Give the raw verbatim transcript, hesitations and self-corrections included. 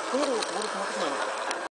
道路を通ると思ってしまいました。